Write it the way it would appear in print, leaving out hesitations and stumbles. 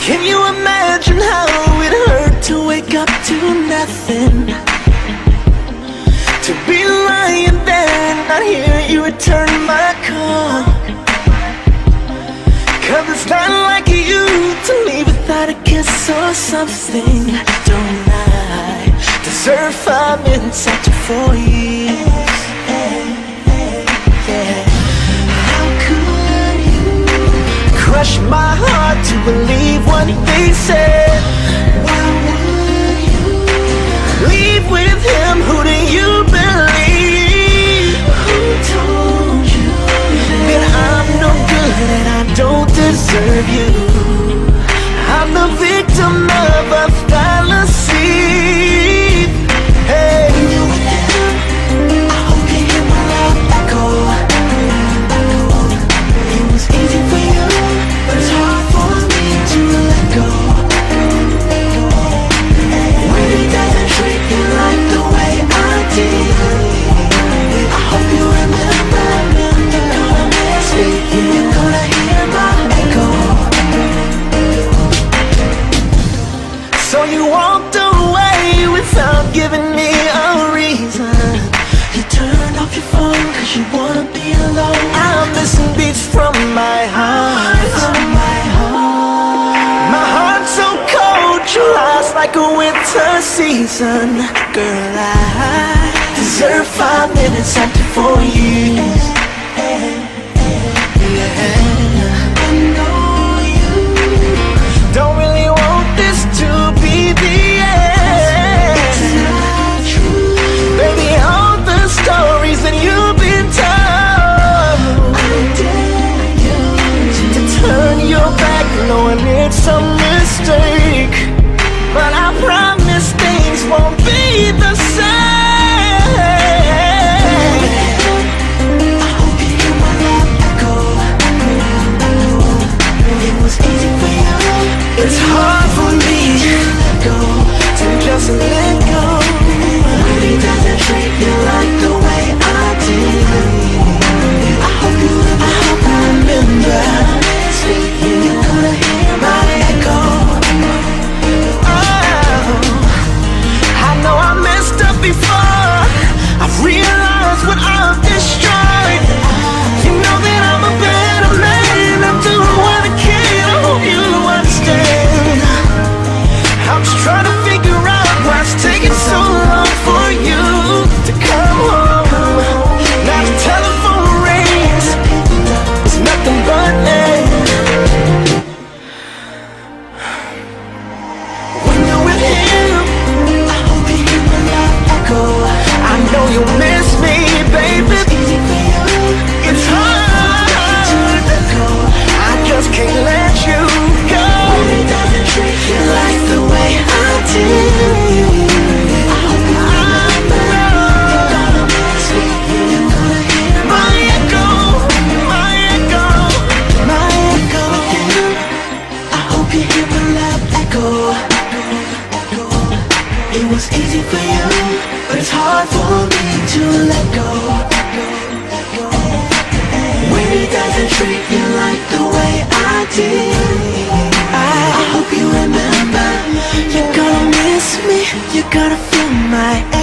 Can you imagine how it hurt to wake up to nothing? To be lying there and not hear you return my call. 'Cause it's not like you to leave without a kiss or something. Don't I deserve 5 minutes after 4 years? Yeah. How could you crush my heart to believe what they said? Why would you leave with him? Who do you believe? Who told you that I'm no good and I don't deserve you? I'm the victim of a fallacy. Hey, I hope you hear my loud echo. It was easy for you, but it's hard for me to let go. When he doesn't treat you like the way I did, I hope you remember. You're gonna miss me, you're gonna hear my echo. So you walked away without giving me a reason. You turned off your phone 'cause you wanna be alone. I'm missing beats from my heart. My heart's so cold, July's like a winter season. Girl, I deserve 5 minutes after 4 years. Don't really want this to be the end. It's not true. Baby, all the stories that you've been told, I dare you to turn your back knowing it's a mistake. But I promise things won't be the same. I hope you hear my loud echo. It was easy for you, it's hard for me to let go, to just let go. When he doesn't treat you like the way I did, I hope you remember. You're gonna hear my echo. Oh, I know I messed up before. I've realized what I've destroyed. You know that I'm a better man. I'm doing what I can. I hope you understand. I'm just trying to figure out why it's taking so long for you to come home. Now the telephone rings, it's nothing but air. When you're with him, I hope you hear my loud echo. I know you miss me, baby. It's easy for you, it's hard to let go. I just can't let you go. When he doesn't treat you like the way I did, I hope you remember. You're gonna miss me, you're gonna hear my echo, my echo, my echo. I hope you hear my loud echo. It was easy for you, but it's hard for me to let go. When he doesn't treat you like the way I did, I hope you remember. You're gonna miss me, you're gonna feel my